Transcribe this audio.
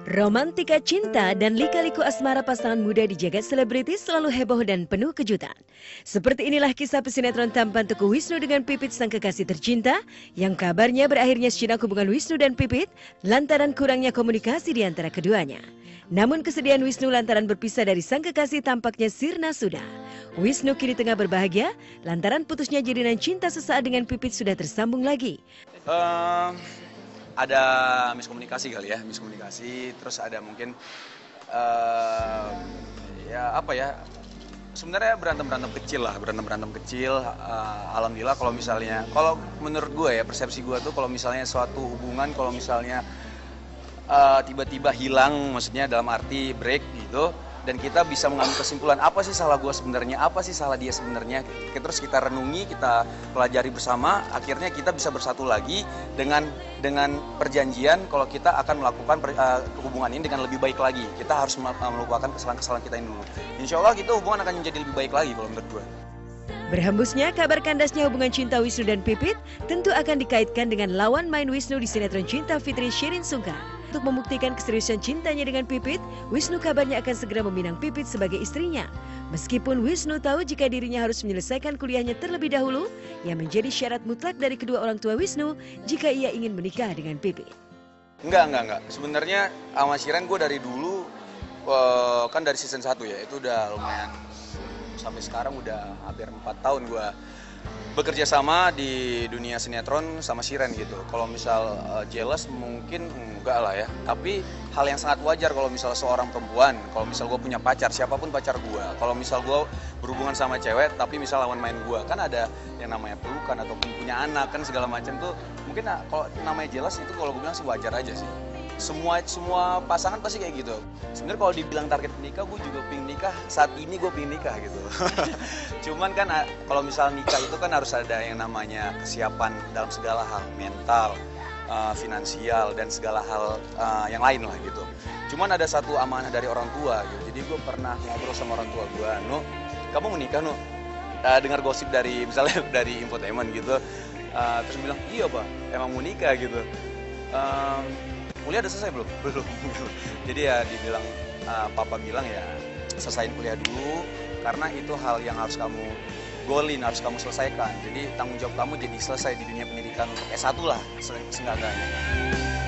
Romantika cinta dan lika-liku asmara pasangan muda di jagat selebritis selalu heboh dan penuh kejutan. Seperti inilah kisah pesinetron tampan Teguh Wisnu dengan Pipit sang kekasih tercinta, yang kabarnya berakhirnya syinak hubungan Wisnu dan Pipit lantaran kurangnya komunikasi di antara keduanya. Namun kesedihan Wisnu lantaran berpisah dari sang kekasih tampaknya sirna sudah. Wisnu kini tengah berbahagia lantaran putusnya jadinan cinta sesaat dengan Pipit sudah tersambung lagi. Ada miskomunikasi kali ya, miskomunikasi, terus ada mungkin sebenarnya berantem kecil lah, berantem kecil. Alhamdulillah kalau menurut gue ya, persepsi gue tuh kalau misalnya suatu hubungan kalau misalnya tiba-tiba hilang, maksudnya dalam arti break gitu, dan kita bisa mengambil kesimpulan apa sih salah gue sebenarnya, apa sih salah dia sebenarnya, terus kita renungi, kita pelajari bersama, akhirnya kita bisa bersatu lagi dengan perjanjian kalau kita akan melakukan hubungan ini dengan lebih baik lagi. Kita harus melupakan kesalahan-kesalahan kita ini dulu. Insya Allah kita hubungan akan menjadi lebih baik lagi kalau menurut gue. Berhembusnya kabar kandasnya hubungan cinta Wisnu dan Pipit tentu akan dikaitkan dengan lawan main Wisnu di sinetron Cinta Fitri Shirin Sungkar. Untuk membuktikan keseriusan cintanya dengan Pipit, Wisnu kabarnya akan segera meminang Pipit sebagai istrinya. Meskipun Wisnu tahu jika dirinya harus menyelesaikan kuliahnya terlebih dahulu, yang menjadi syarat mutlak dari kedua orang tua Wisnu jika ia ingin menikah dengan Pipit. Enggak. Sebenarnya sama Shiren gue dari dulu, kan dari season 1 ya, itu udah lumayan. Sampai sekarang udah hampir 4 tahun gue bekerja sama di dunia sinetron sama Shiren gitu. Kalau misal jealous mungkin enggak lah ya. Tapi hal yang sangat wajar kalau misal seorang perempuan, kalau misal gue punya pacar, siapapun pacar gue, kalau misal gue berhubungan sama cewek tapi misal lawan main gue, kan ada yang namanya pelukan ataupun punya anak kan segala macam tuh. Mungkin kalau namanya jealous itu kalau gue bilang sih wajar aja sih. Semua pasangan pasti kayak gitu. Sebenarnya kalau dibilang target nikah, gue juga pengen nikah. Saat ini gue pengen nikah gitu. Cuman kan kalau misal nikah itu kan harus ada yang namanya kesiapan dalam segala hal, mental, finansial dan segala hal yang lain lah gitu. Cuman ada satu amanah dari orang tua gitu. Jadi gue pernah ngobrol sama orang tua gue, "Nu, kamu mau nikah, Nu?" Dengar gosip dari misalnya dari infotainment gitu. Terus bilang, "Iya, Pak, emang mau nikah gitu." Kuliah udah selesai belum? Belum. Jadi ya dibilang, papa bilang ya selesain kuliah dulu, karena itu hal yang harus kamu golin, harus kamu selesaikan. Jadi tanggung jawab kamu jadi selesai di dunia pendidikan untuk S1 lah, seenggak-enggaknya.